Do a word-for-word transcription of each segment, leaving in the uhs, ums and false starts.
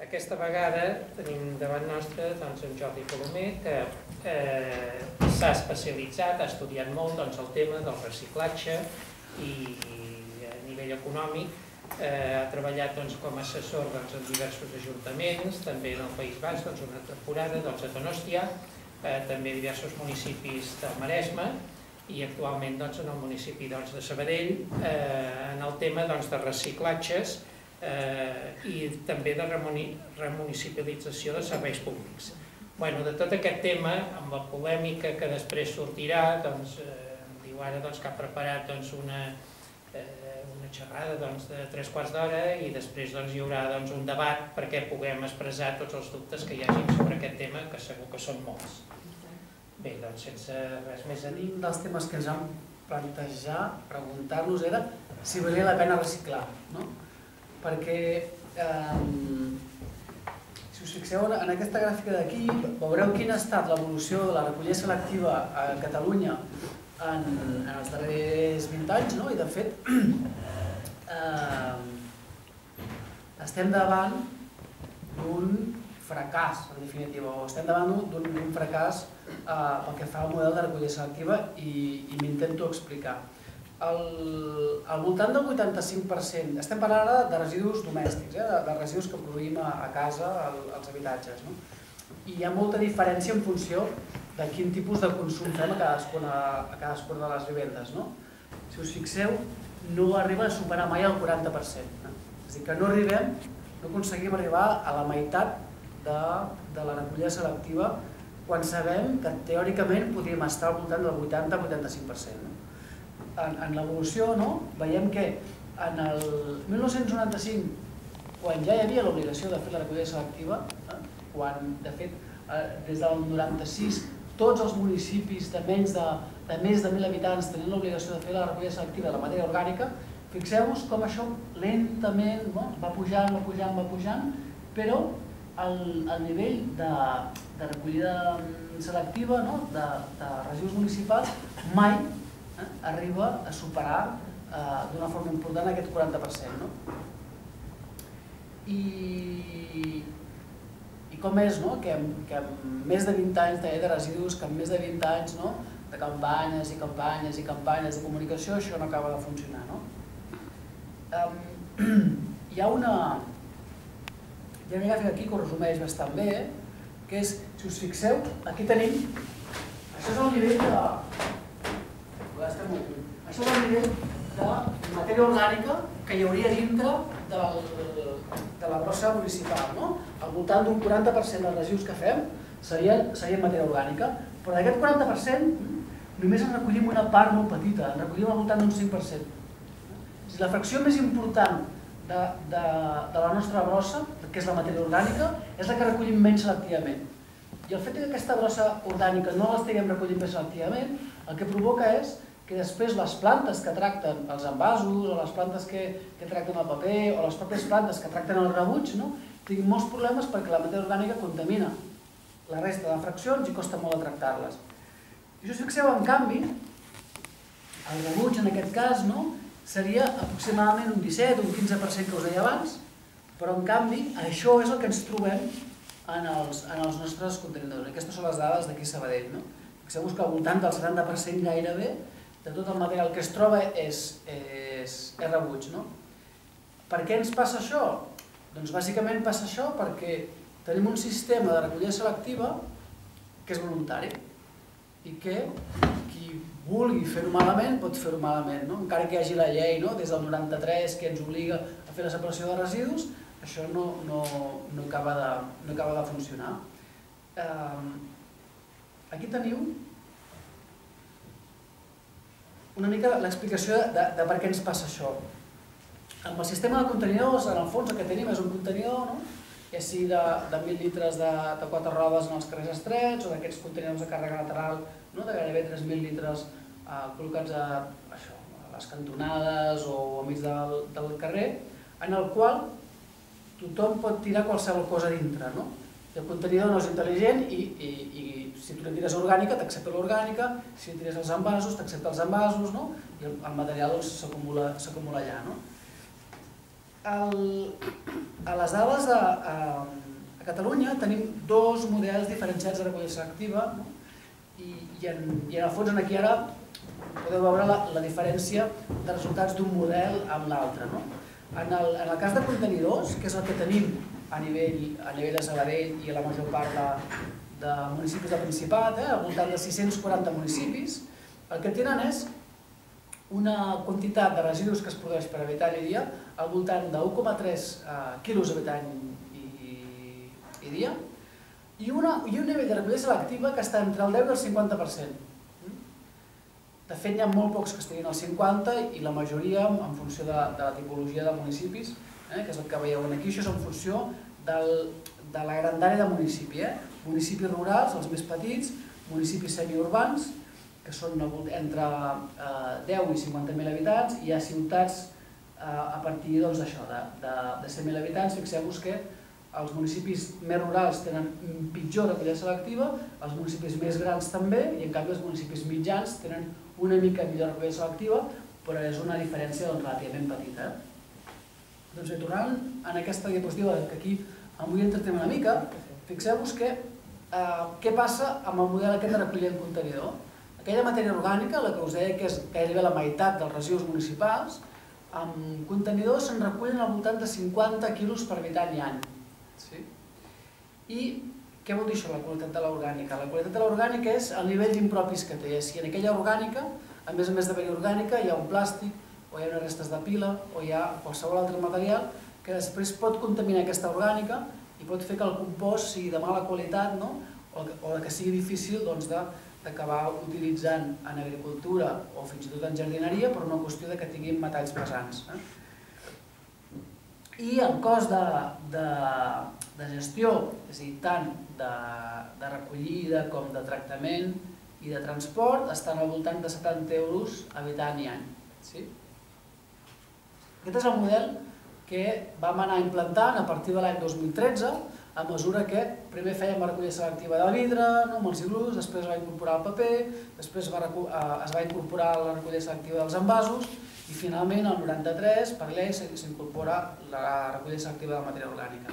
Aquesta vegada tenim davant nostre en Jordi Colomer, que s'ha especialitzat, ha estudiat molt el tema del reciclatge i a nivell econòmic ha treballat com a assessor en diversos ajuntaments, també en el País Basc, una temporada, a Donòstia, també a diversos municipis del Maresme i actualment en el municipi de Sabadell, en el tema de reciclatges i també de remunicipalització de serveis públics. De tot aquest tema, amb la polèmica que després sortirà, diu ara que ha preparat una xerrada de tres quarts d'hora i després hi haurà un debat perquè puguem expressar tots els dubtes que hi hagi sobre aquest tema, que segur que són molts. Bé, doncs sense res més a dir. Un dels temes que ens vam plantejar, preguntar-nos, era si valia la pena reciclar, no? Perquè, si us fixeu en aquesta gràfica d'aquí, veureu quina ha estat l'evolució de la recollida selectiva a Catalunya en els darrers vint anys, i de fet estem davant d'un fracàs, en definitiva, o estem davant d'un fracàs pel que fa al model de recollida selectiva i m'intento explicar. Al voltant del vuitanta-cinc per cent, estem parlant ara de residus domèstics, de residus que produïm a casa, als habitatges, i hi ha molta diferència en funció de quin tipus de consum fem a cadascuna de les vivendes. Si us fixeu, no arriba a superar mai el quaranta per cent. És a dir, que no arribem, no aconseguim arribar a la meitat de la recollida selectiva quan sabem que teòricament podríem estar al voltant del vuitanta a vuitanta-cinc per cent. En l'evolució veiem que en el mil nou-cents noranta-cinc, quan ja hi havia l'obligació de fer la recollida selectiva, quan de fet des del noranta-sis tots els municipis de menys de mil habitants tenien l'obligació de fer la recollida selectiva de la matèria orgànica, fixeu-vos com això lentament va pujant, va pujant, va pujant, però el nivell de recollida selectiva de residus municipals mai arriba a superar d'una forma important aquest quaranta per cent. I com és que amb més de vint anys de residus, que amb més de vint anys de campanyes i campanyes i campanyes de comunicació, això no acaba de funcionar. Hi ha una gràfica aquí que ho resumeix bastant bé, que és, si us fixeu, aquí tenim, això és el nivell de... Això és el nivell de matèria orgànica que hi hauria dintre de la brossa municipal. Al voltant d'un quaranta per cent dels residus que fem serien matèria orgànica, però d'aquest quaranta per cent només en recollim una part molt petita, en recollim al voltant d'un cinc per cent. La fracció més important de la nostra brossa, que és la matèria orgànica, és la que recollim menys selectivament. I el fet que aquesta brossa orgànica no l'estiguem recollint més selectivament, el que provoca és que després les plantes que tracten els envasos, o les plantes que tracten el paper, o les pròpies plantes que tracten el rebuig, tinguin molts problemes perquè la matèria orgànica contamina la resta de fraccions i costa molt de tractar-les. I si us fixeu, en canvi, el rebuig en aquest cas seria aproximadament un disset o un quinze per cent que us deia abans, però en canvi això és el que ens trobem en els nostres contenidors. Aquestes són les dades d'aquí a Sabadell. Fixeu-vos que al voltant del setanta per cent gairebé de tot el material que es troba és rebuig. Per què ens passa això? Doncs bàsicament passa això perquè tenim un sistema de recollida selectiva que és voluntari i que qui vulgui fer-ho malament pot fer-ho malament. Encara que hi hagi la llei des del noranta-tres que ens obliga a fer la separació de residus, això no acaba de funcionar. Aquí teniu una mica l'explicació de per què ens passa això. Amb el sistema de contenidors, en el fons el que tenim és un contenidor, ja sigui de mil litres de quatre rodes en els carrers estrets o d'aquests contenidors de càrrega lateral de gairebé tres mil litres col·locats a les cantonades o al mig del carrer, en el qual tothom pot tirar qualsevol cosa dintre. El contenidor no és intel·ligent i si tu li tires orgànica, t'accepta l'orgànica, si li tires els envasos, t'accepta els envasos, i el material s'acumula allà. a les dades a Catalunya tenim dos models diferenciats de recollida selectiva i en el fons aquí ara podeu veure la diferència de resultats d'un model amb l'altre. En el cas de contenidors, que és el que tenim a nivell de Sabadell i a la major part de municipis del Principat, al voltant de sis-cents quaranta municipis, el que tenen és una quantitat de residus que es produeix per habitant i dia al voltant de u coma tres quilos habitant i dia i un nivell de recollida selectiva que està entre el deu i el cinquanta per cent. De fet, hi ha molt pocs que estiguin al cinquanta i la majoria en funció de la tipologia de municipis, que és el que veieu aquí. Això és en funció de la grandària de municipi. Municipis rurals, els més petits, municipis semiurbans, que són entre deu i cinquanta mil habitants, i hi ha ciutats a partir d'això, de cent mil habitants. Fixeu-vos que els municipis més rurals tenen pitjor recollida selectiva, els municipis més grans també, i en canvi els municipis mitjans tenen una mica millor recollida selectiva, però és una diferència relativament petita. Doncs bé, tornant a aquesta diapositiva que aquí em vull entretenir una mica, fixeu-vos que què passa amb el model aquest de recollida en contenidor. Aquella matèria orgànica, la que us deia que és gairebé la meitat dels residus municipals, amb contenidors se'n recullen al voltant de cinquanta quilos per habitant i any. I què vol dir això, la qualitat de l'orgànica? La qualitat de l'orgànica és el nivell d'impropis que té. Si en aquella orgànica, a més a més d'haver-hi orgànica, hi ha un plàstic, o hi ha unes restes de pila, o hi ha qualsevol altre material que després pot contaminar aquesta orgànica i pot fer que el compost sigui de mala qualitat o que sigui difícil d'acabar utilitzant en agricultura o fins i tot en jardineria per una qüestió que tinguin metalls pesants. I el cost de gestió, és a dir, tant de recollida com de tractament i de transport, estan al voltant de setanta euros habitant i any. Aquest és el model que vam anar implantant a partir de l'any dos mil tretze, a mesura que primer fèiem la recollida selectiva del vidre, amb els iglús, després es va incorporar el paper, després es va incorporar la recollida selectiva dels envasos i finalment, el noranta-tres, per llei, s'incorpora la recollida selectiva de la matèria orgànica.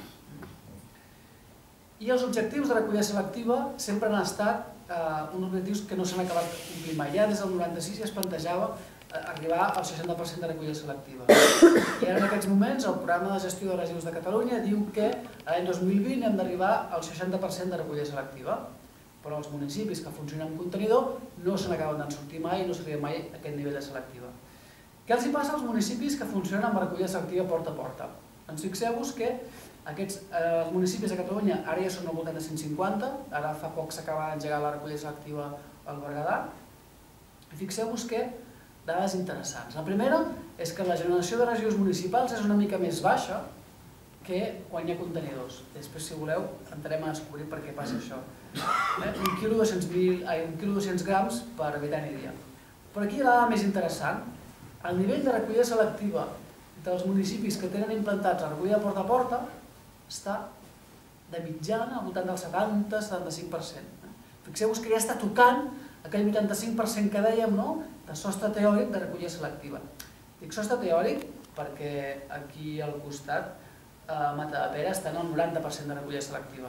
I els objectius de recollida selectiva sempre han estat uns objectius que no s'han acabat complint mai. Ja des del noranta-sis ja es plantejava arribar al seixanta per cent de recollida selectiva. I ara en aquests moments el programa de gestió de residus de Catalunya diu que l'any dos mil vint hem d'arribar al seixanta per cent de recollida selectiva, però els municipis que funcionen amb contenidor no se n'acaben d'en sortir mai i no s'arriba mai a aquest nivell de selectiva. Què els passa als municipis que funcionen amb recollida selectiva porta a porta? Doncs fixeu-vos que aquests municipis de Catalunya ara ja són al voltant de cent cinquanta, ara fa poc s'acaba d'engegar la recollida selectiva al Berguedà, i fixeu-vos que dades interessants. La primera és que la generació de residus municipals és una mica més baixa que quan hi ha contenidors. Després, si voleu, entrarem a descobrir per què passa això. Un quilo dos-cents grams per habitant i dia. Però aquí hi ha la dada més interessant. El nivell de recollida selectiva dels municipis que tenen implantats la recollida porta a porta està de mitjana al voltant del setanta a setanta-cinc per cent. Fixeu-vos que ja està tocant aquell vuitanta-cinc per cent que dèiem de sostre teòric de recollida selectiva. Dic sostre teòric perquè aquí al costat a Matadepera estan al noranta per cent de recollida selectiva.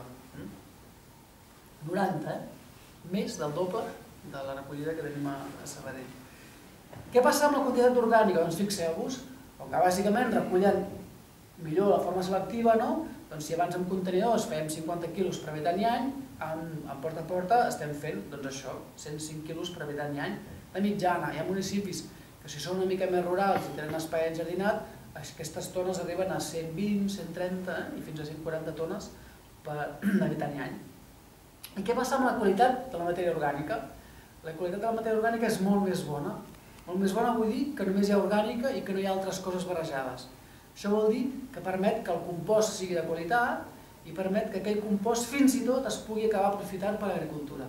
noranta, eh? Més del doble de la recollida que tenim a Sabadell. Què passa amb la quantitat orgànica? Doncs fixeu-vos, com que bàsicament recullen millor la forma selectiva, doncs si abans amb contenidors fèiem cinquanta quilos per habitant i any, en porta a porta estem fent això, cent cinc quilos per habitant i any. De mitjana, hi ha municipis que si són una mica més rurals i tenen espai enjardinat, aquestes tones arriben a cent vint, cent trenta i fins a cent quaranta tones per habitant i any. I què passa amb la qualitat de la matèria orgànica? La qualitat de la matèria orgànica és molt més bona. Molt més bona vull dir que només hi ha orgànica i que no hi ha altres coses barrejades. Això vol dir que permet que el compost sigui de qualitat i permet que aquell compost fins i tot es pugui acabar aprofitant per a l'agricultura.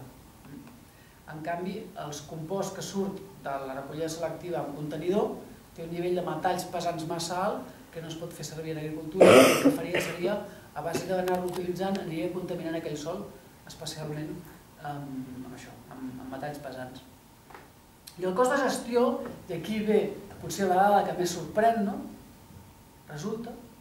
En canvi, els composts que surt de la recollida selectiva en contenidor té un nivell de metalls pesants massa alt que no es pot fer servir en agricultura i el que faria seria, a base d'anar-lo utilitzant, aniria contaminant aquell sòl, especialment amb això, amb metalls pesants. I el cost de gestió, i aquí ve potser la dada que més sorprèn, resulta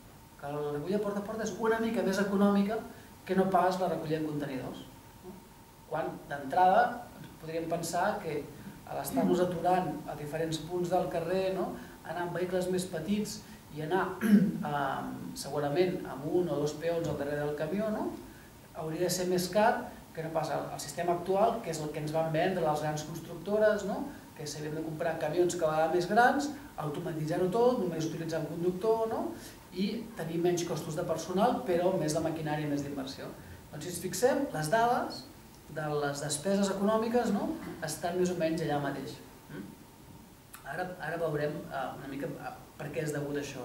que la recollida porta a porta és una mica més econòmica que no pas la recollida en contenidors. Quan d'entrada podríem pensar que a l'estar-nos aturant a diferents punts del carrer, anar amb vehicles més petits i anar segurament amb un o dos peons al darrere del camió, hauria de ser més car que no pas el sistema actual, que és el que ens van vendre les grans constructores, que s'havien de comprar camions cada vegada més grans, automatitzar-ho tot, només utilitzar un conductor i tenir menys costos de personal, però més de maquinària i més d'inversió. Doncs si ens fixem, les dades de les despeses econòmiques estan més o menys allà mateix. Ara veurem una mica per què és degut a això.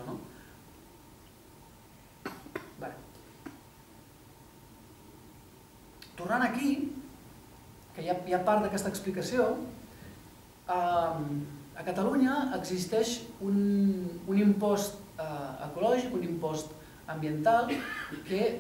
Tornant aquí, que hi ha part d'aquesta explicació, a Catalunya existeix un impost ecològic, un impost ambiental, que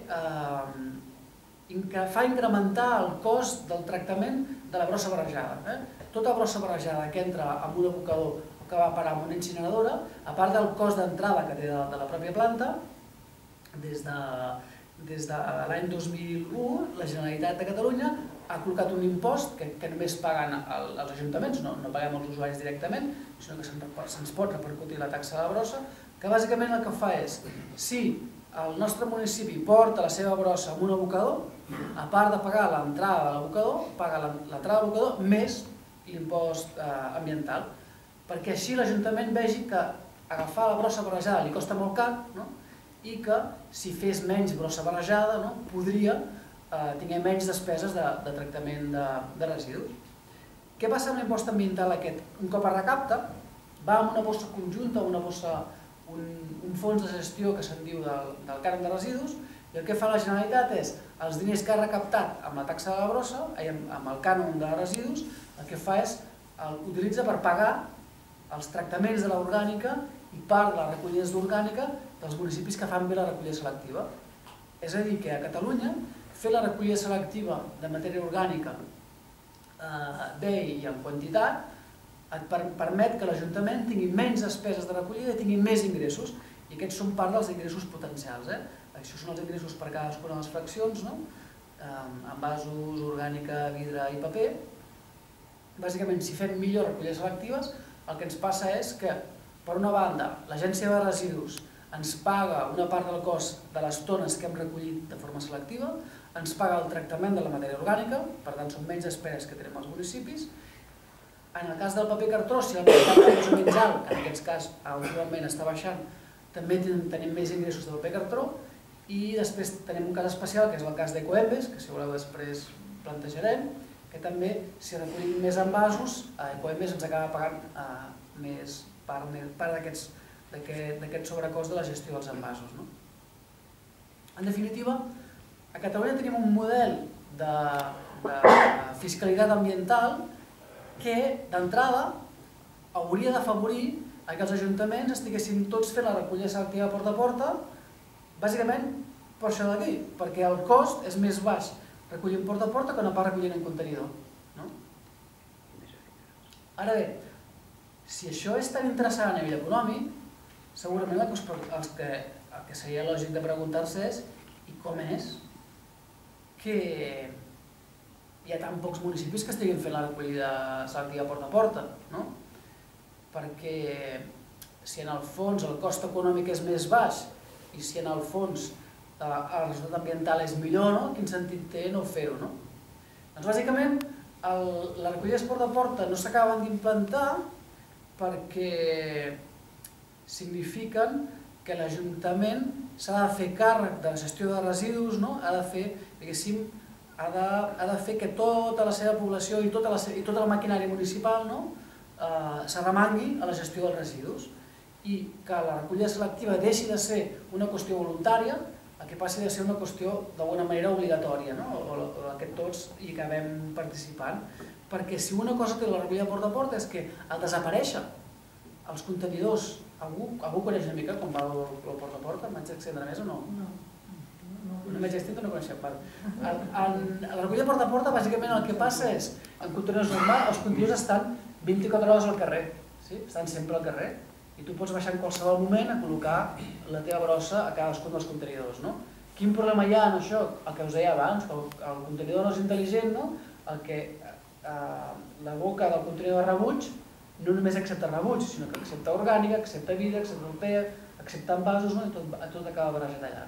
fa incrementar el cost del tractament de la brossa barrejada. Tota brossa barrejada que entra en un abocador o que va a parar en una incineradora, a part del cost d'entrada que té de la pròpia planta, des de l'any dos mil u, la Generalitat de Catalunya ha col·locat un impost que només paguen els ajuntaments, no paguem els usuaris directament, sinó que se'ns pot repercutir la taxa de la brossa, que bàsicament el que fa és, si el nostre municipi porta la seva brossa en un abocador, a part de pagar l'entrada de l'abocador, paga l'entrada de l'abocador més l'impost ambiental, perquè així l'Ajuntament vegi que agafar la brossa barrejada li costa molt car i que si fes menys brossa barrejada podria tenir menys despeses de tractament de residus. Què passa amb l'impost ambiental aquest? Un cop es recapta, va amb una bossa conjunta, un fons de gestió que se'n diu del cànon de residus, i el que fa la Generalitat és, els diners que ha recaptat amb la taxa de la brossa, amb el cànon de residus, el que fa és, utilitza per pagar els tractaments de l'orgànica i part de les recollides d'orgànica dels municipis que fan bé la recollida selectiva. És a dir, que a Catalunya fer la recollida selectiva de matèria orgànica bé i en quantitat et permet que l'Ajuntament tingui menys despeses de recollida i tingui més ingressos, i aquests són part dels ingressos potencials. Això són els ingressos per cadascuna de les fraccions, envasos, orgànica, vidre i paper. Bàsicament, si fem millor recollides selectives, el que ens passa és que, per una banda, l'Agència de Residus ens paga una part del cost de les tones que hem recollit de forma selectiva, ens paga el tractament de la matèria orgànica, per tant són menys despeses que tenim als municipis. En el cas del paper cartró, si el mercat és menys alt, que en aquest cas últimament està baixant, també tenim més ingressos de paper cartró, i després tenim un cas especial, que és el cas d'Ecoembes, que si voleu després plantejarem, que també, si recollim més envasos, Ecoembes ens acaba pagant més part d'aquest sobrecost de la gestió dels envasos. En definitiva, a Catalunya tenim un model de fiscalitat ambiental que, d'entrada, hauria d'afavorir que els ajuntaments estiguessin tots fent la recollida selectiva porta a porta, bàsicament per això d'aquí, perquè el cost és més baix recollint porta a porta que no pas recollint en contenidor. Ara bé, si això és tan interessant a nivell econòmic, segurament el que seria lògic de preguntar-se és i com és que hi ha tan pocs municipis que estiguin fent la recollida selectiva porta a porta, no? Perquè si en el fons el cost econòmic és més baix i si en el fons el resultat ambiental és millor, quin sentit té no fer-ho? Doncs bàsicament les recollides porta a porta no s'acaben d'implantar perquè signifiquen que l'Ajuntament s'ha de fer càrrec de la gestió de residus, ha de fer, diguéssim, ha de fer que tota la seva població i tota la maquinària municipal s'arremangui a la gestió dels residus i que la recollida selectiva deixi de ser una qüestió voluntària a que passi de ser una qüestió d'alguna manera obligatòria, o que tots hi acabem participant. Perquè si una cosa té la recollida porta a porta és que al desaparèixer els contenidors, algú coneix una mica com va el porta a porta? M'haig d'extendre més o no? No. No m'haig d'extendre, no coneixem. A la recollida porta a porta, bàsicament el que passa és que en contenidors normals els contenidors estan vint-i-quatre hores al carrer, estan sempre al carrer, i tu pots baixar en qualsevol moment a col·locar la teva brossa a cadascun dels contenidors. Quin problema hi ha en això? El que us deia abans, que el contenidor no és intel·ligent, el que la boca del contenidor de rebuig no només accepta rebuig, sinó que accepta orgànica, accepta vidre, accepta europea, accepta envasos, i tot acaba barrejat allà.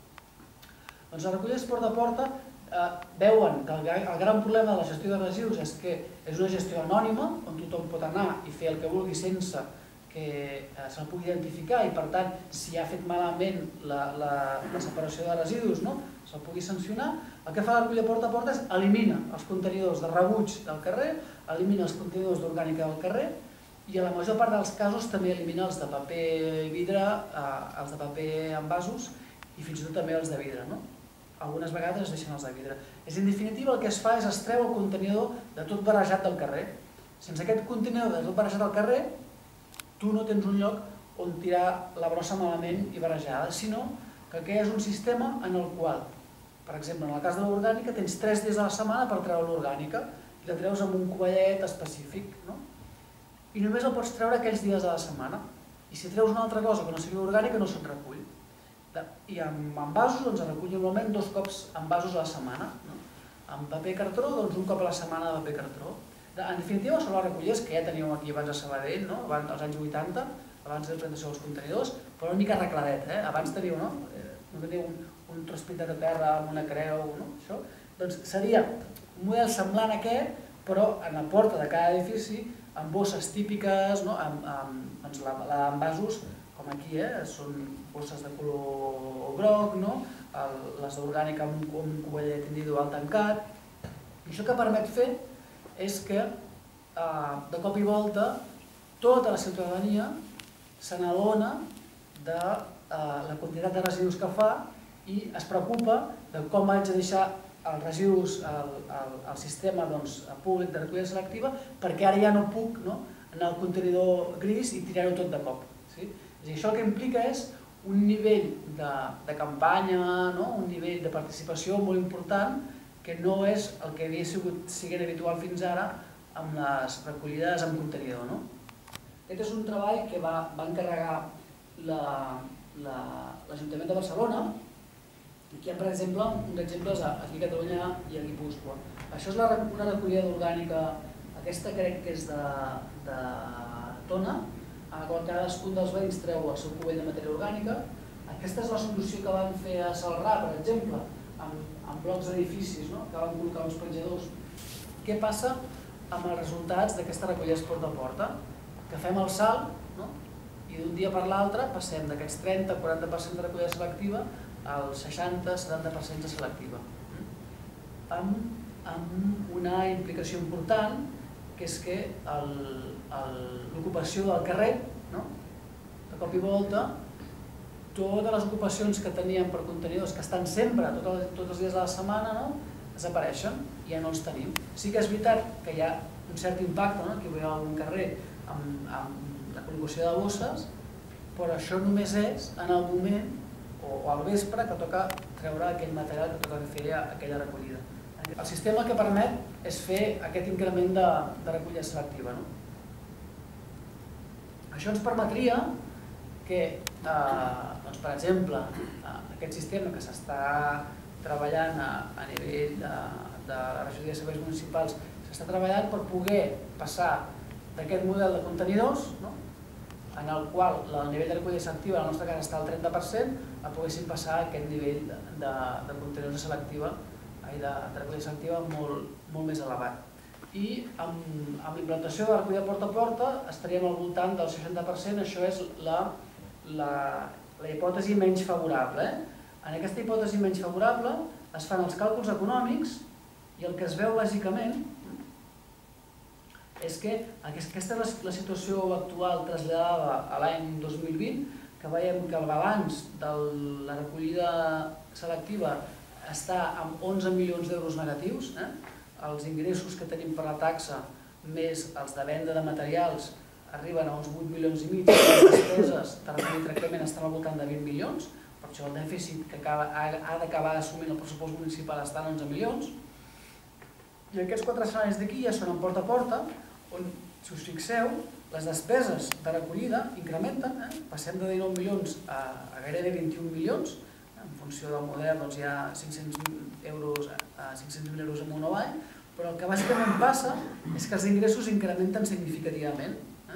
Doncs les recollides porta a porta veuen que el gran problema de la gestió de residus és que és una gestió anònima, on tothom pot anar i fer el que vulgui sense que se'l pugui identificar i, per tant, si ha fet malament la separació de residus, se'l pugui sancionar. El que fa la recollida porta a porta és elimina els contenidors de rebuig del carrer, elimina els contenidors d'orgànica del carrer i, a la major part dels casos, també elimina els de paper i vidre, els de paper envasos i fins i tot també els de vidre. Algunes vegades es deixen els de vidre. És, en definitiva, el que es fa és es treu el contenidor de tot barrejat del carrer. Sense aquest contenidor de tot barrejat del carrer, tu no tens un lloc on tirar la brossa malament i barrejada, sinó que aquest és un sistema en el qual, per exemple, en el cas de l'orgànica, tens tres dies a la setmana per treure l'orgànica i la treus amb un covellet específic. I només el pots treure aquells dies de la setmana. I si treus una altra cosa que no sigui orgànica, no se'n recull. I amb envasos es recull normalment dos cops envasos a la setmana. Amb paper cartró, doncs un cop a la setmana de paper cartró. En definitiva, són les recollides que ja teníeu aquí abans a Sabadell, als anys vuitanta, abans de la implantació dels contenidors, però una mica arregladet. Abans teníeu, no? No teníeu un tros pintat a terra amb una creu, això. Doncs seria un model semblant a aquest, però en la porta de cada edifici, amb bosses típiques, amb envasos, com aquí, són bosses de color groc, les d'orgànica amb un covellet individual tancat. I això que permet fer és que, de cop i volta, tota la ciutadania se n'adona de la quantitat de residus que fa i es preocupa de com haig de deixar els residus al sistema públic de recollida selectiva, perquè ara ja no puc anar al contenidor gris i tirar-ho tot de cop. Això el que implica és un nivell de campanya, un nivell de participació molt important, que no és el que havia sigut siguent habitual fins ara amb les recollides amb contenidor. Aquest és un treball que va encarregar l'Ajuntament de Barcelona. Aquí hi ha, per exemple, uns exemples aquí a Catalunya i a Guipúscoa. Això és una recollida d'orgànica, aquesta crec que és de Tona, en la qual cadascun dels veïns treu el seu cubell de matèria orgànica. Aquesta és la solució que van fer a Salrà, per exemple, amb blocs d'edificis, que van col·locar uns penjadors. Què passa amb els resultats d'aquesta recollida porta a porta? Que fem el salt i d'un dia per l'altre passem d'aquests trenta a quaranta per cent de recollida selectiva al seixanta a setanta per cent de selectiva. Amb una implicació important, que és que l'ocupació del carrer, de cop i volta, totes les ocupacions que teníem per contenidors, que estan sempre, tots els dies de la setmana, desapareixen i ja no els tenim. Sí que és veritat que hi ha un cert impacte, que hi ha algun carrer amb la col·locació de bosses, però això només és en el moment o al vespre que toca treure aquell material que toca fer aquella recollida. El sistema el que permet és fer aquest increment de recollida selectiva. Això ens permetria que, per exemple, aquest sistema que s'està treballant a nivell de la regidoria de serveis municipals s'està treballant per poder passar d'aquest model de contenidors, en el qual el nivell de recollida selectiva en el nostre cas està al trenta per cent, a poguéssim passar a aquest nivell de contenidors selectiva de recollida selectiva molt més elevat. I amb la implantació de la recollida porta a porta estaríem al voltant del seixanta per cent, això és la hipòtesi menys favorable. En aquesta hipòtesi menys favorable es fan els càlculs econòmics i el que es veu bàsicament és que aquesta és la situació actual traslladada a l'any dos mil vint, que veiem que el balanç de la recollida selectiva està amb onze milions d'euros negatius, els ingressos que tenim per la taxa més els de venda de materials arriben a uns vuit milions i mig, les despeses de recollida i tractament estan al voltant de vint milions, per això el dèficit que ha d'acabar assumint el pressupost municipal està en onze milions. I aquests quatre escenaris d'aquí ja són en porta a porta, on, si us fixeu, Les despeses de recollida incrementen, passem de dinou milions a gairebé vint-i-un milions, en funció del model hi ha cinc-cents mil euros amunt o avall, però el que bàsicament passa és que els ingressos incrementen significativament.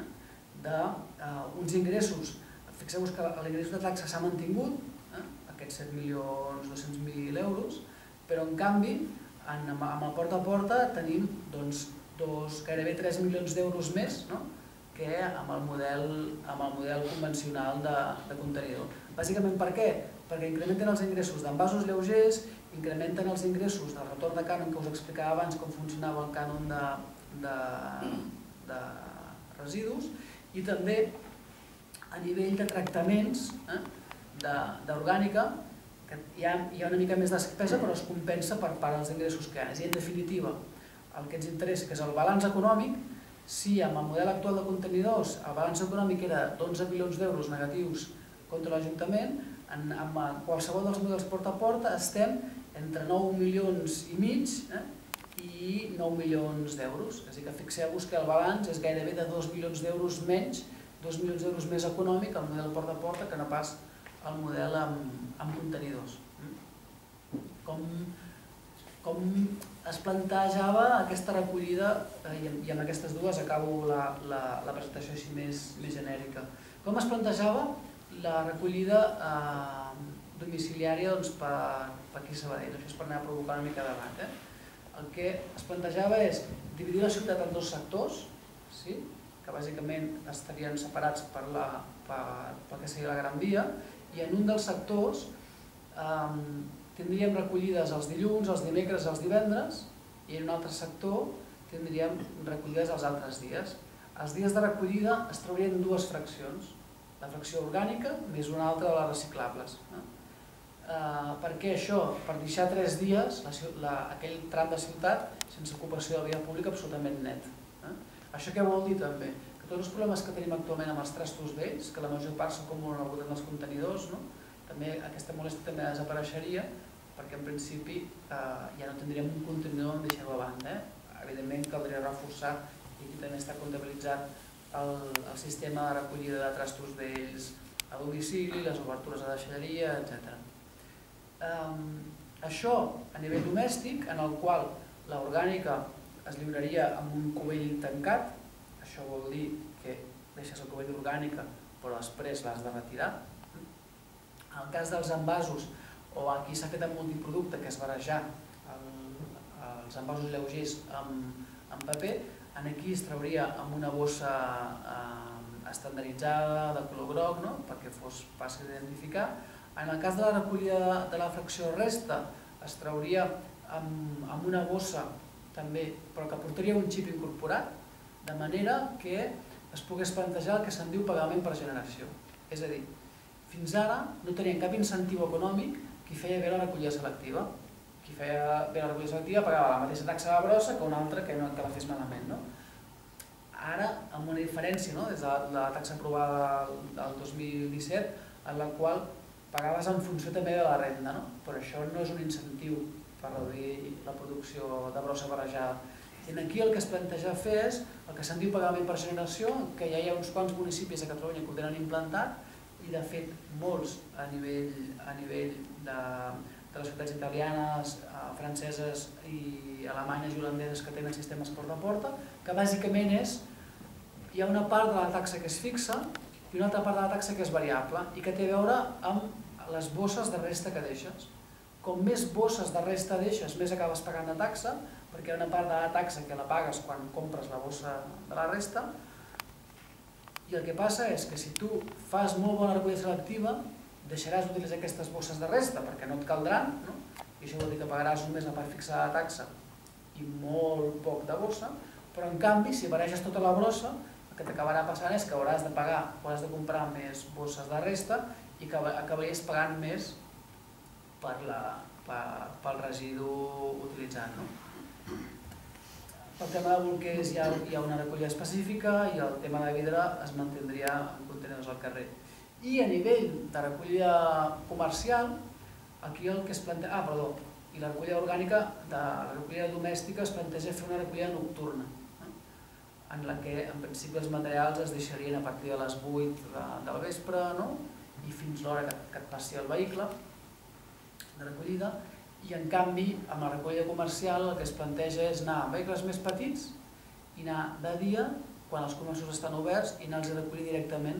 Uns ingressos, fixeu-vos que l'ingrés de taxa s'ha mantingut, aquests set milions dos-cents mil euros, però en canvi, amb el porta a porta tenim gairebé tres milions d'euros més que amb el model convencional de contenidor. Bàsicament per què? Perquè incrementen els ingressos d'envasos lleugers, incrementen els ingressos del retorn de cànon, que us explicava abans com funcionava el cànon de residus, i també a nivell de tractaments d'orgànica, que hi ha una mica més despesa però es compensa per part dels ingressos que hi ha. I en definitiva, el que ens interessa, que és el balanç econòmic, si amb el model actual de contenidors el balanç econòmic era d'onze milions d'euros negatius contra l'Ajuntament, amb qualsevol dels models porta a porta estem entre nou milions i mig i nou milions d'euros. És a dir, que fixeu-vos que el balanç és gairebé de dos milions d'euros menys, dos milions d'euros més econòmic el model porta a porta que no pas el model amb contenidors. Com es plantejava aquesta recollida, i amb aquestes dues acabo la presentació així més genèrica, com es plantejava la recollida domiciliària per aquí a Sabadell? Això és per anar a provocar una mica de debat. El que es plantejava és dividir la ciutat en dos sectors, que bàsicament estarien separats per pel que seria la Gran Via, i en un dels sectors tindríem recollides els dilluns, els dimecres i els divendres, i en un altre sector tindríem recollides els altres dies. Els dies de recollida es traurien dues fraccions, la fracció orgànica més una altra de les reciclables. Per què això? Per deixar tres dies aquell tram de ciutat sense ocupació de la via pública absolutament net. Això què vol dir també? Que tots els problemes que tenim actualment amb els trastos vells, que la major part s'acumulen al voltant dels contenidors, també aquesta molèstia també desapareixeria, perquè en principi ja no tindríem un contenidor on deixar-ho a banda. Evidentment caldria reforçar, i aquí també està comptabilitzat el sistema de recollida de trastos vells a domicili, les obertures de deixalleria, etcètera. Això a nivell domèstic, en el qual l'orgànica es lliuraria amb un cubell tancat, això vol dir que deixes el cubell d'orgànica però després l'has de retirar. En el cas dels envasos, o aquí s'ha fet amb multiproducte, que és barrejar els envasos lleugers amb paper, aquí es trauria amb una bossa estandarditzada de color groc perquè fos fàcil d'identificar. En el cas de la recollida de la fracció resta es trauria amb una bossa també, però que portaria un xip incorporat, de manera que es pogués plantejar el que se'n diu pagament per generació. És a dir, fins ara no tenien cap incentiu econòmic qui feia bé la recollida selectiva. Qui feia bé la recollida selectiva pagava la mateixa taxa de brossa que un altre que la fes malament. Ara, amb una diferència des de la taxa aprovada del dos mil disset, en la qual pagaves en funció també de la renda, però això no és un incentiu per reduir la producció de brossa barrejada. I aquí el que es planteja fer és el que se'n diu pagament per generació, que ja hi ha uns quants municipis a Catalunya que ho tenen implantat, i de fet molts a nivell de les ciutats italianes, franceses i alemanyes i holandeses que tenen sistemes porta a porta, que bàsicament és, hi ha una part de la taxa que és fixa i una altra part de la taxa que és variable i que té a veure amb les bosses de resta que deixes. Com més bosses de resta deixes, més acabes pagant de taxa, perquè hi ha una part de la taxa que la pagues quan compres la bossa de la resta, i el que passa és que si tu fas molt bona recollida selectiva, deixaràs d'utilitzar aquestes bosses de resta perquè no et caldran, i això vol dir que pagaràs només la part fixa de la taxa i molt poc de bossa, però en canvi, si barreges tota la brossa, el que t'acabarà passant és que hauràs de pagar o has de comprar més bosses de resta i que acabaries pagant més pel residu utilitzat. Pel tema de bolquers hi ha una recollida específica i el tema de vidre es mantindria en contenidors al carrer. I a nivell de recollida comercial, aquí el que es planteja... Ah, perdó, i la recollida orgànica, de la recollida domèstica es planteja fer una recollida nocturna. en la que en principi els materials es deixarien a partir de les vuit del vespre i fins l'hora que et passi el vehicle de recollida, i en canvi amb la recollida comercial el que es planteja és anar amb vehicles més petits i anar de dia quan els comerços estan oberts i anar-los a recollir directament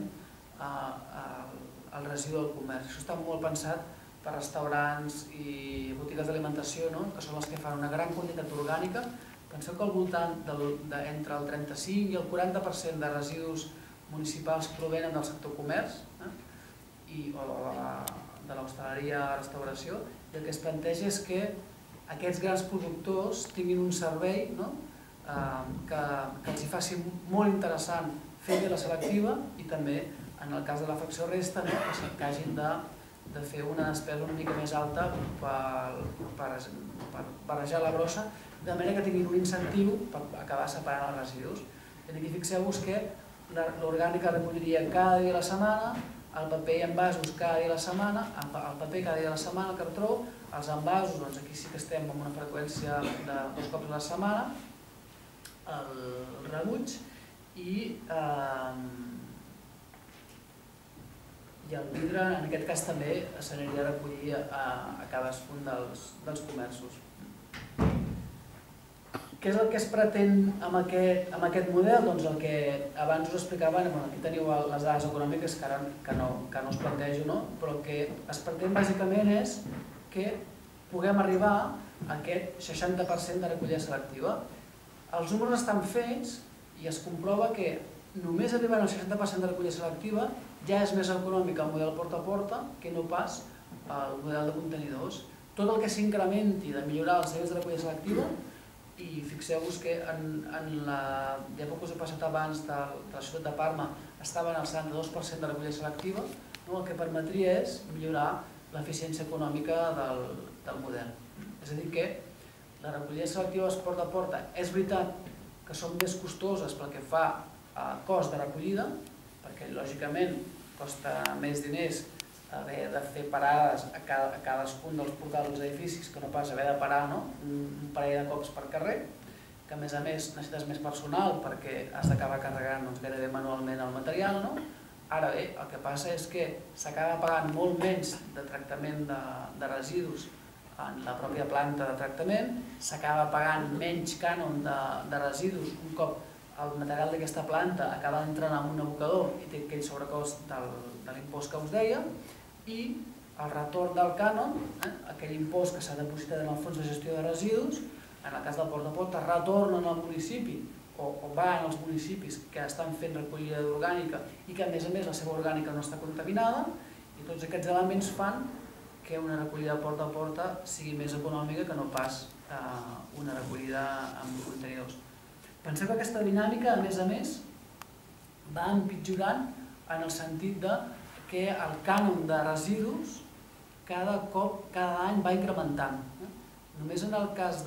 al residu del comerç. Això està molt pensat per restaurants i botigues d'alimentació, que són les que fan una gran quantitat orgànica. Penseu que al voltant entre el trenta-cinc i el quaranta per cent de residus municipals provenen del sector comerç o de l'hostaleria i restauració, i el que es planteja és que aquests grans productors tinguin un servei que els hi faci molt interessant fer bé la selectiva i també, en el cas de la fracció resta, que hagin de fer una despesa una mica més alta per barrejar la brossa, de manera que tinguin un incentiu per acabar separant els residus. Aquí fixeu-vos que l'orgànica recolliria cada dia de la setmana, el paper i envasos cada dia de la setmana, el paper cada dia de la setmana, el cartró, els envasos, doncs aquí sí que estem amb una freqüència de dos cops a la setmana, el rebuig i el vidre, en aquest cas també s'aniria a recollir a cadascun dels comerços. Què és el que es pretén amb aquest model? Doncs el que abans us explicava, aquí teniu les dades econòmiques que ara no us plantejo, però el que es pretén bàsicament és que puguem arribar a aquest seixanta per cent de recollida selectiva. Els números estan fets i es comprova que només arribant al seixanta per cent de recollida selectiva ja és més econòmic el model porta a porta que no pas el model de contenidors. Tot el que s'incrementi de millorar els serveis de recollida selectiva, i fixeu-vos que en l'època que us he passat abans de la ciutat de Parma estaven al setanta-dos per cent de recollida selectiva, el que permetria és millorar l'eficiència econòmica del model. És a dir que la recollida selectiva es porta a porta. És veritat que són més costoses pel que fa a cost de recollida, perquè lògicament costa més diners haver de fer parades a cadascun dels portals dels edificis que no pas haver de parar un parell de cops per carrer, que a més a més necessites més personal perquè has d'acabar carregant gairebé manualment el material. Ara bé, el que passa és que s'acaba pagant molt menys de tractament de residus en la pròpia planta de tractament, s'acaba pagant menys cànon de residus un cop el material d'aquesta planta acaba entrant en un abocador i té aquell sobrecost de l'impost que us deia, i el retorn del cànon, aquell impost que s'ha depositat en el fons de gestió de residus, en el cas del porta a porta, retornen al municipi o van als municipis que estan fent recollida orgànica i que a més a més la seva orgànica no està contaminada, i tots aquests elements fan que una recollida porta a porta sigui més econòmica que no pas una recollida amb contenidors. Penseu que aquesta dinàmica, a més a més, va empitjorant en el sentit que el cànon de residus cada cop, cada any va incrementant. Només en el cas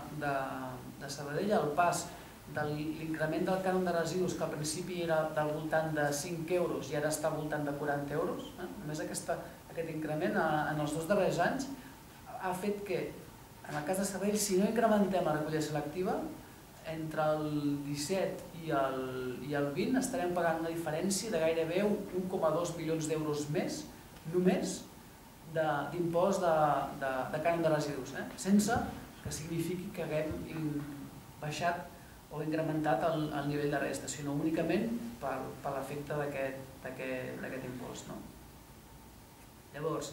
de Sabadell, el pas de l'increment del cànon de residus, que al principi era del voltant de cinc euros i ara està al voltant de quaranta euros, només aquest increment en els dos darrers anys ha fet que, en el cas de Sabadell, si no incrementem la recollida selectiva, entre el disset i el vint estarem pagant una diferència de gairebé un coma dos milions d'euros més, només d'impost de cànon de residus, sense que signifiqui que haguem baixat o incrementat el nivell de resta, sinó únicament per l'efecte d'aquest impost. Llavors,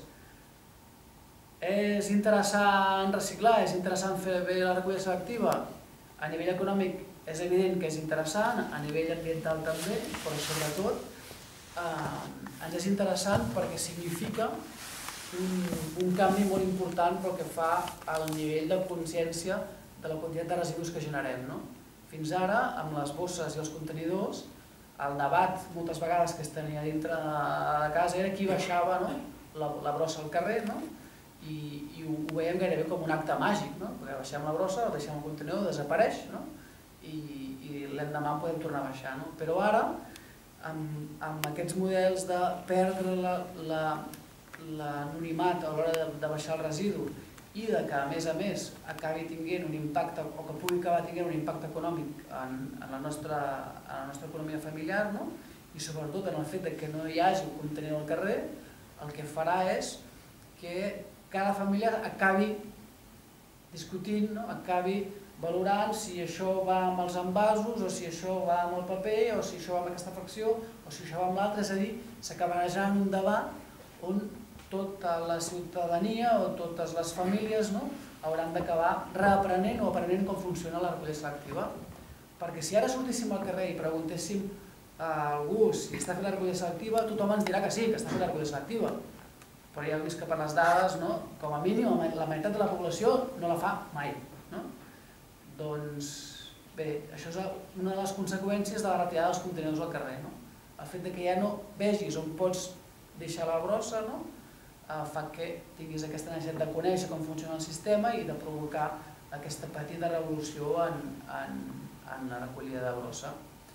és interessant reciclar, és interessant fer bé la recollida selectiva? A nivell econòmic és evident que és interessant, a nivell ambiental també, però sobretot ens és interessant perquè significa un canvi molt important pel que fa al nivell de consciència de la quantitat de residus que generem. Fins ara, amb les bosses i els contenidors, el debat moltes vegades que es tenia dintre de casa era qui baixava la brossa al carrer, i ho veiem gairebé com un acte màgic, perquè baixem la brossa, deixem el contenidor, desapareix i l'endemà podem tornar a baixar. Però ara, amb aquests models de perdre l'anonimat a l'hora de baixar el residu i de que a més a més acabi tinguent un impacte o que pugui acabar tinguent un impacte econòmic en, en, la, nostra, en la nostra economia familiar, no? I sobretot en el fet de que no hi hagi un contenidor al carrer, el que farà és que cada família acabi discutint, no? Acabi valorant si això va amb els envasos o si això va amb el paper o si això va amb aquesta fracció o si això va amb l'altre, és a dir, s'acabarà generant un debat on tota la ciutadania o totes les famílies, no? Hauran d'acabar reaprenent o aprenent com funciona la recollida selectiva. Perquè si ara sortíssim al carrer i preguntéssim a algú si està fent la recollida selectiva, tothom ens dirà que sí, que està fent la recollida selectiva. Però ja heu vist que per les dades, no? Com a mínim, la meitat de la població no la fa mai. No? Doncs bé, això és una de les conseqüències de la retirada dels contenidors al carrer. No? El fet de que ja no vegis on pots deixar la brossa, no? Fa que tinguis aquesta necessitat de conèixer com funciona el sistema i de provocar aquesta petita revolució en, en, en la recollida de brossa.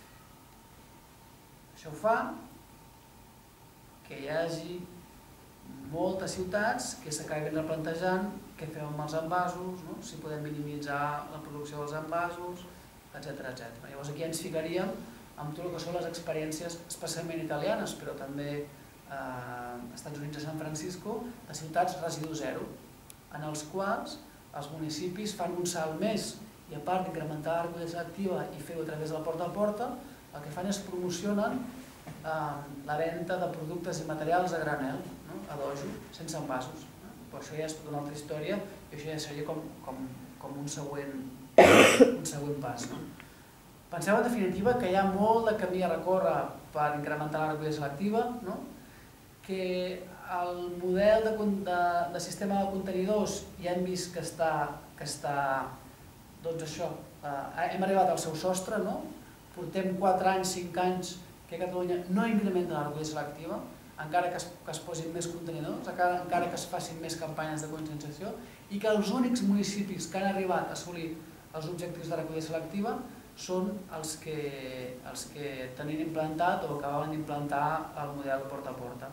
Això fa que hi hagi moltes ciutats que s'acabin replantejant què fem amb els envasos, no? Si podem minimitzar la producció dels envasos, etcètera etcètera. Llavors aquí ens ficaríem amb tot el que són les experiències especialment italianes, però també als Estats Units, a San Francisco, de ciutats residu zero, en els quals els municipis fan un salt més i a part d'incrementar la recollida selectiva i fer-ho a través de la porta a porta, el que fan és promocionen la venda de productes i materials a granel, a dojo, sense envasos. Però això ja és tota una altra història i això ja seria com un següent pas. Penseu en definitiva que hi ha molt de camí a recórrer per incrementar la recollida selectiva, que el model de sistema de contenidors ja hem vist que està, doncs això, hem arribat al seu sostre, portem quatre anys, cinc anys que a Catalunya no incrementa la recollida selectiva, encara que es posin més contenidors, encara que es facin més campanyes de conscienciació i que els únics municipis que han arribat a assolir els objectius de recollida selectiva són els que tenien implantat o acabaven d'implantar el model porta a porta.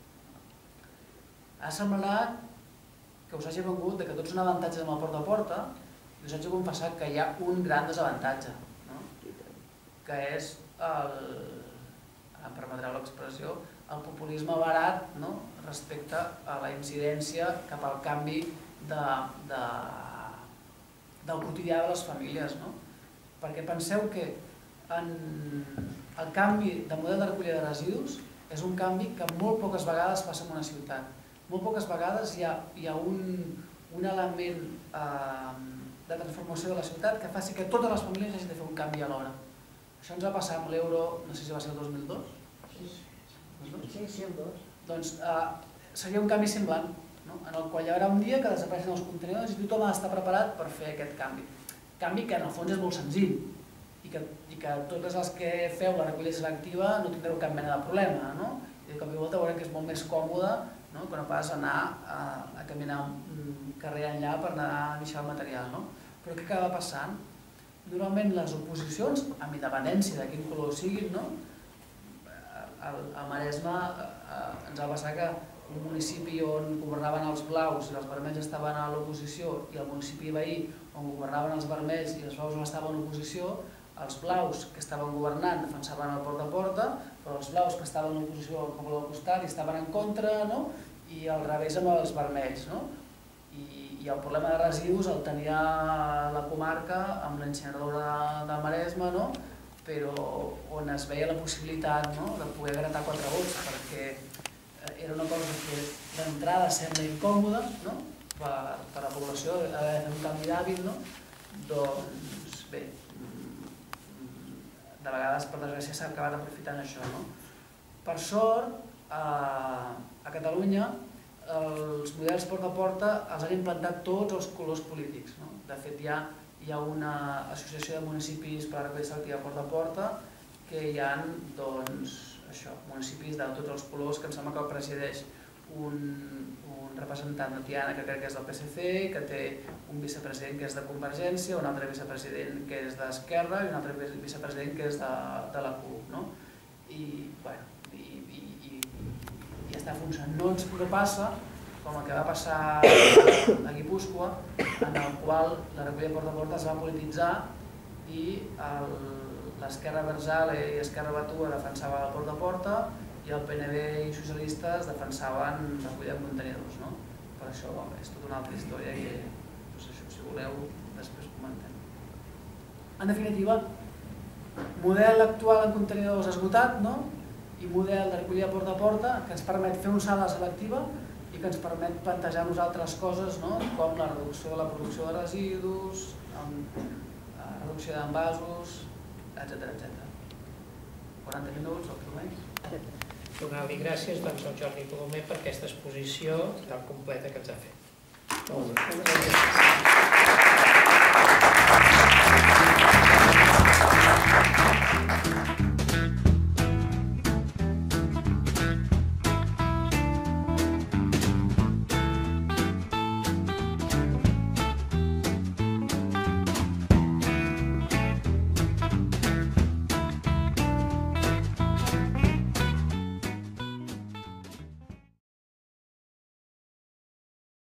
Ha semblat que us hagi vengut que tots són avantatges amb el porta a porta i us haig de confessar que hi ha un gran desavantatge, que és, em permetreu l'expressió, el populisme barat respecte a la incidència cap al canvi del quotidià de les famílies. Perquè penseu que el canvi de model de recollida de residus és un canvi que molt poques vegades passa en una ciutat. Molt poques vegades hi ha un element de transformació de la ciutat que faci que totes les famílies hagin de fer un canvi alhora. Això ens va passar amb l'euro, no sé si va ser el dos mil dos? Sí, sí, el dos. Doncs seria un canvi semblant, en el qual hi haurà un dia que desapareixen els contenidors i tothom ha d'estar preparat per fer aquest canvi. Canvi que en el fons és molt senzill i que totes les que feu la recollida selectiva no tindreu cap mena de problema. I de cop i volta veurem que és molt més còmode que no pas anar a caminar un carrer enllà per anar a deixar el material. Però què acaba passant? Normalment les oposicions, amb independència de quin color siguin, al Maresme ens va passar que un municipi on governaven els blaus i els vermells estaven a l'oposició i el municipi veí on governaven els vermells i els blaus no estaven a l'oposició, els blaus que estaven governant defensaven el porta a porta, però els blaus que estaven a l'oposició al poble del costat estaven en contra, i al revés amb els vermells. I el problema de residus el tenia la comarca amb l'incineradora del Maresme, però on es veia la possibilitat de poder gratar quatre vots, perquè era una cosa que d'entrada sembla incòmoda per la població, haver de fer un canvi d'hàbit, doncs bé, de vegades per desgràcia s'ha acabat aprofitant això. Per sort, a Catalunya els models porta a porta els han implantat tots els colors polítics. De fet, hi ha una associació de municipis per a la recollida selectiva porta a porta que hi ha municipis de tots els colors, que em sembla que el presideix un representant de Tiana que crec que és del P S C, que té un vicepresident que és de Convergència, un altre vicepresident que és d'Esquerra i un altre vicepresident que és de la C U P. I està funcionant. No passa com el que va passar a Guipúscoa, en el qual la recollida porta a porta es va polititzar i l'esquerra Versale i Esquerra Batua defensaven el porta a porta i el P N B i socialistes defensaven recollida en contenidors. Per això és tota una altra història que, si voleu, després comentem. En definitiva, model actual en contenidors esgotat i model de recollida porta a porta que ens permet fer un salt a la selectiva i que ens permet plantejar-nos altres coses com la reducció de la producció de residus, la reducció d'envasos, etcètera. quaranta minuts, el que més. Donar-li gràcies al Jordi Colomer per aquesta exposició tan completa que ens ha fet. Moltes gràcies.